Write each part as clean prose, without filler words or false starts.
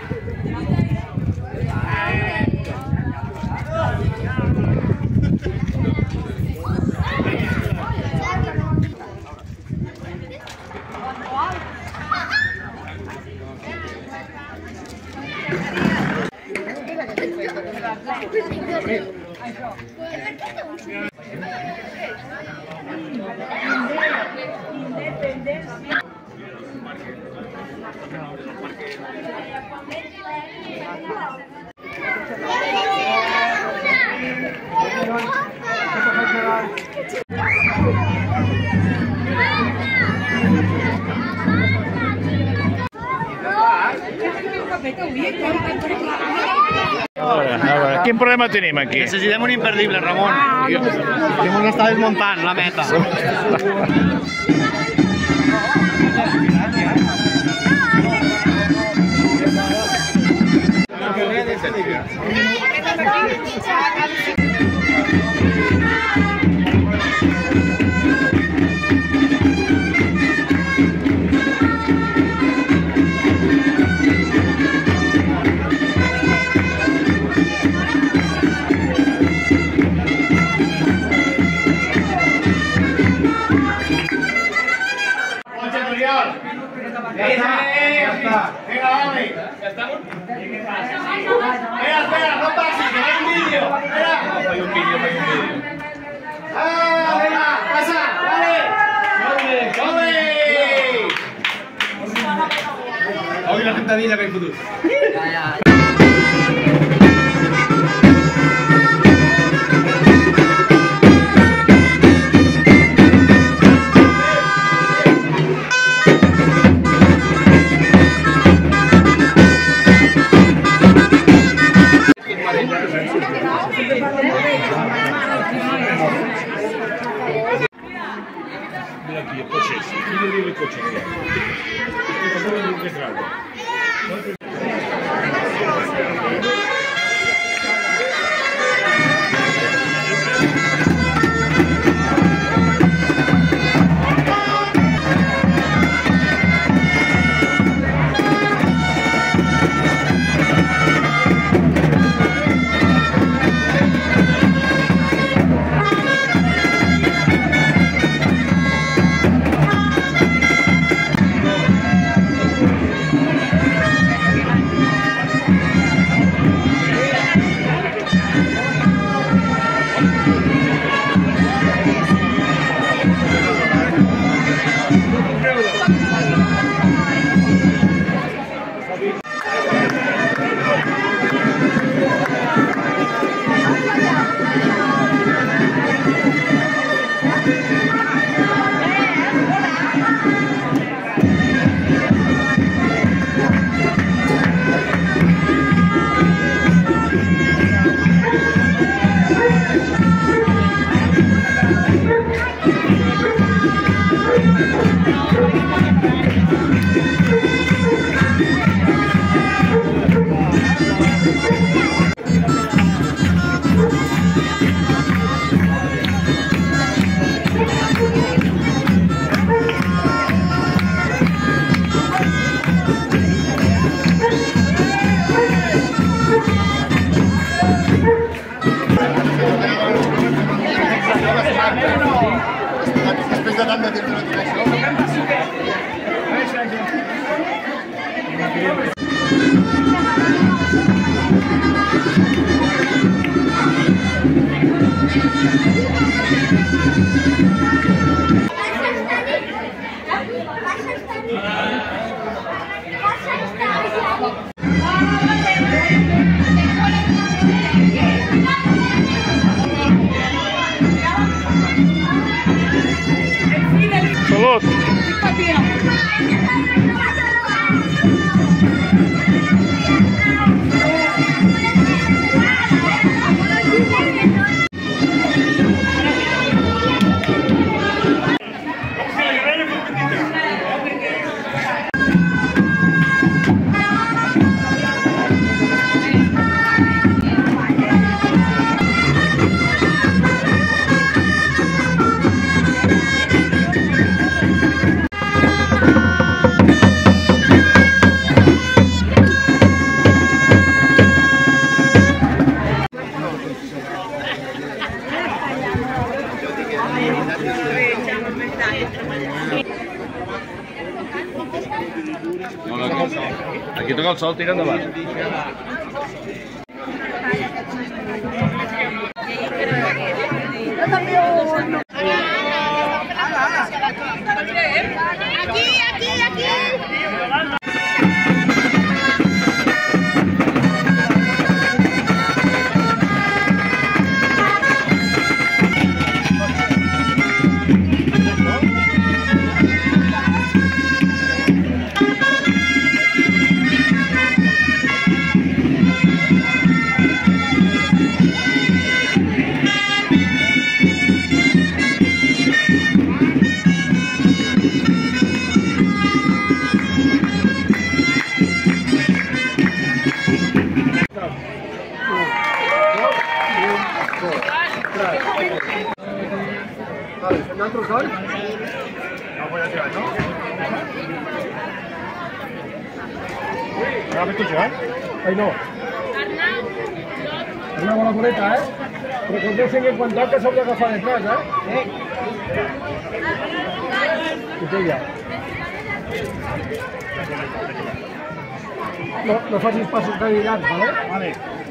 A veure, quin problema tenim aquí? Necessitem un imperdible, Ramon. Hemos estado desmontando la meta. Venga, vale. ¿Ya estamos? Espera, no pases, que hay un vídeo. Espera. Hay un vídeo. ¡Ah, venga! ¡Pasa! ¡Vale! ¡Come! Hoy la sentadilla que hay futuro. Mira aquí el coche, mira el coche. Esto es un retrato. toca el sol, tira endavant. Aquí. ¿Nosaltres dos? No voy a tirar, ¿no? Agafa tu, Joan. Ai, no. Una bona boleta, eh? Recordeu-se que quan toca s'heu d'agafar detrás, eh? I tu ja. No facis passos gaire llargs, vale? Vale.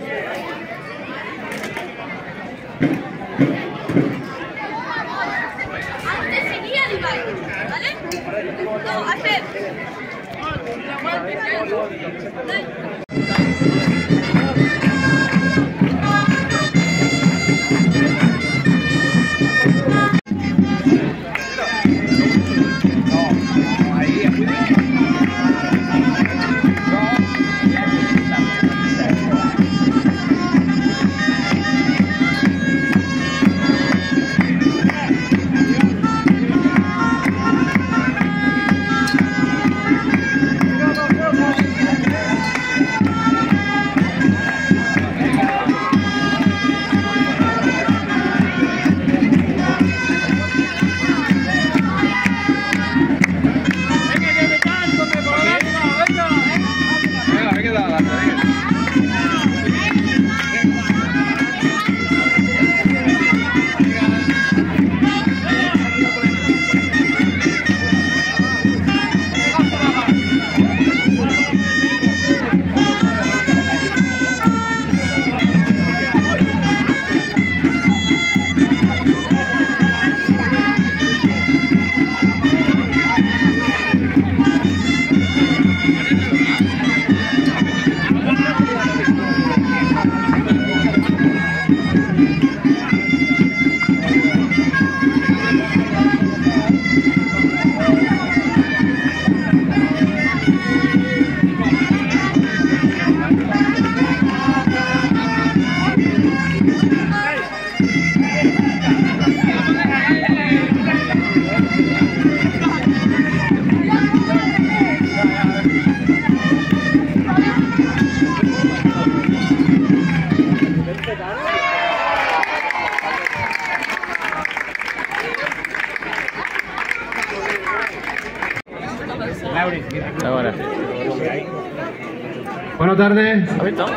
Bona tarda.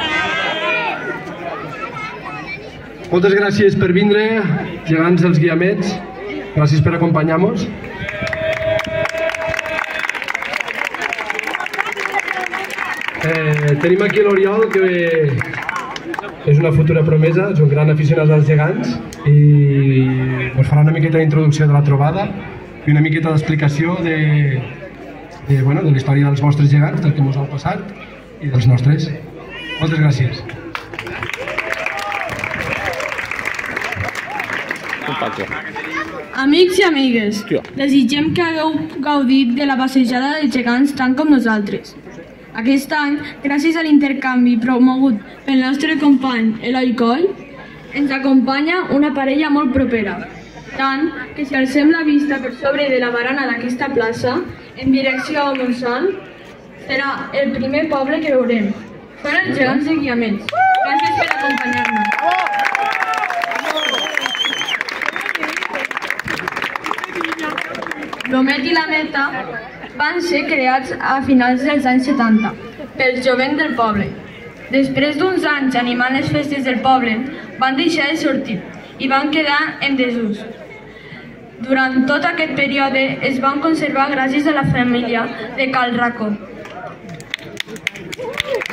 Moltes gràcies per vindre, gegants dels Guiamets. Gràcies per acompanyar-nos. Tenim aquí l'Oriol, que és una futura promesa, és un gran aficionat als gegants i ens farà una miqueta d'introducció de la trobada i una miqueta d'explicació de la història dels vostres gegants, del que ens ha passat i dels nostres. Moltes gràcies. Amics i amigues, desitgem que hagueu gaudit de la passejada de gegants tant com nosaltres. Aquest any, gràcies a l'intercanvi promogut pel nostre company Eloi Coll, ens acompanya una parella molt propera, tant que si alcem la vista per sobre de la barana d'aquesta plaça, en direcció a Montsant, serà el primer poble que veurem. Són els gegants de Guiamets. Gràcies per acompanyar-nos. L'Omet i la Meta van ser creats a finals dels anys 70 pels jovents del poble. Després d'uns anys animant les festes del poble, van deixar de sortir i van quedar en desús. Durant tot aquest període es van conservar gràcies a la família de Cal Racó.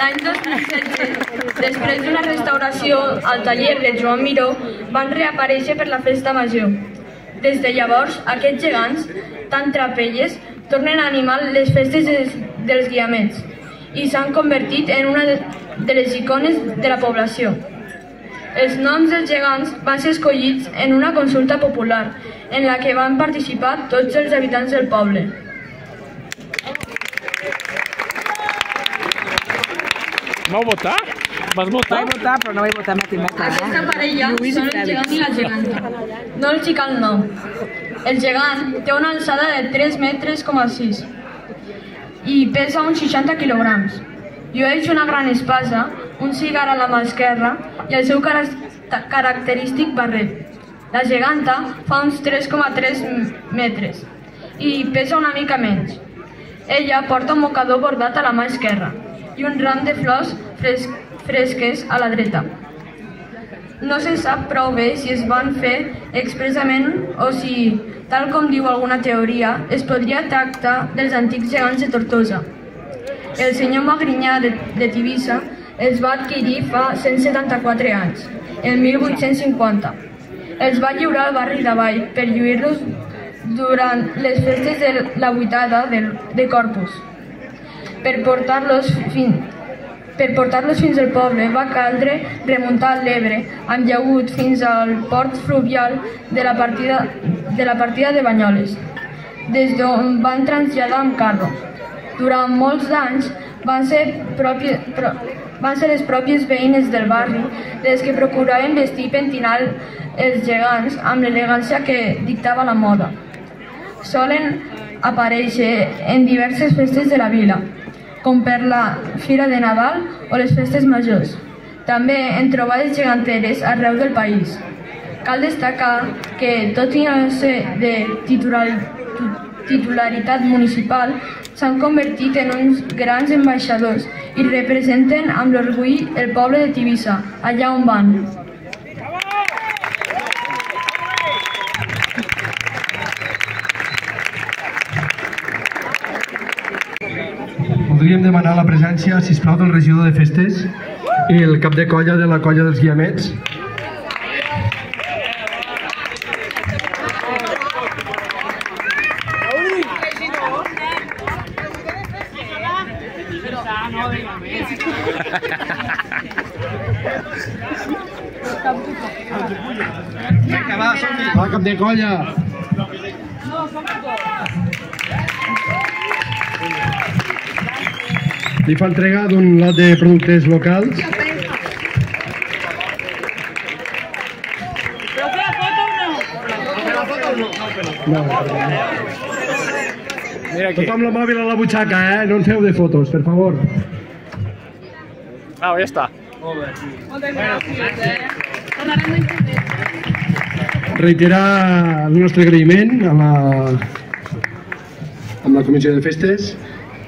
L'any 2016, després d'una restauració al taller de Joan Miró, van reaparèixer per la festa major. Des de llavors, aquests gegants, tan trapelles, tornen a animar les festes dels Guiamets i s'han convertit en una de les icones de la població. Els noms dels gegants van ser escollits en una consulta popular en la que van participar tots els habitants del poble. Vau votar? Vas votar? Vaig votar, però no vaig votar matemàtica. Aquesta parella són el gegant i la geganta. No els hi cal nom. El gegant té una alçada de 3,6 metres i pesa uns 60 quilograms. Llueix una gran espasa, un cigar a la mà esquerra i el seu característic barret. La geganta fa uns 3,3 metres i pesa una mica menys. Ella porta un mocador bordat a la mà esquerra i un ram de flors fresques a la dreta. No se sap prou bé si es van fer expressament o si, tal com diu alguna teoria, es podria tractar dels antics gegants de Tortosa. El senyor Magrinyà de Tivissa els va adquirir fa 174 anys, el 1850. Els va lliurar al barri d'Avall per lluir-los durant les festes de la vuitada de Corpus. Per portar-los fins al poble va caldre remuntar l'Ebre amb llaüt fins al port fluvial de la partida de Banyoles, des d'on van traslladar amb carro. Durant molts anys van ser les pròpies veïnes del barri les que procuraven vestir i pentinar els gegants amb l'elegància que dictava la moda. Solen aparèixer en diverses festes de la vila, com per la Fira de Nadal o les festes majors. També en trobades geganteres arreu del país. Cal destacar que, tot i no ser de titularitat municipal, s'han convertit en uns grans ambaixadors i representen amb l'orgull el poble de Tivissa, allà on van. Voldríem demanar la presència, sisplau, del regidor de festes i el cap de colla de la colla dels Guiamets. Va, cap de colla! Li fa entrega d'un lot de productes locals. ¿Pero qué la foto o no? No, Mira aquí. tothom el mòbil a la butxaca, no en feu de fotos, per favor. Ah, ja està. Reiterar el nostre agraïment a la Comissió de Festes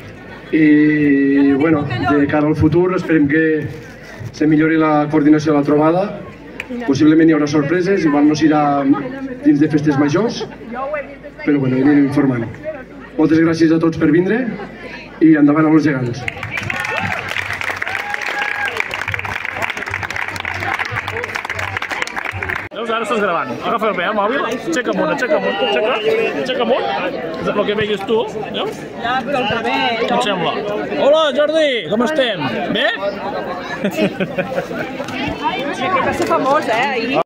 i, bueno, de cara al futur esperem que se millori la coordinació de la trobada. Possiblement hi haurà sorpreses, igual no s'irà dins de festes majors, però bueno, anirem informant. Moltes gràcies a tots per vindre i endavant amb els gegants. Veus, ara estàs gravant. Agafa bé el mòbil, aixeca amunt, aixeca amunt, aixeca amunt. És el que veus tu, veus? Ja, però el cabell. Què et sembla? Hola, Jordi, com estem? Bé? Que va ser famós, ahir.